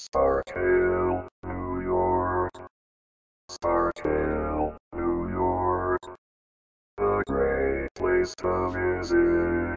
Starkville, New York. Starkville, New York. A great place to visit.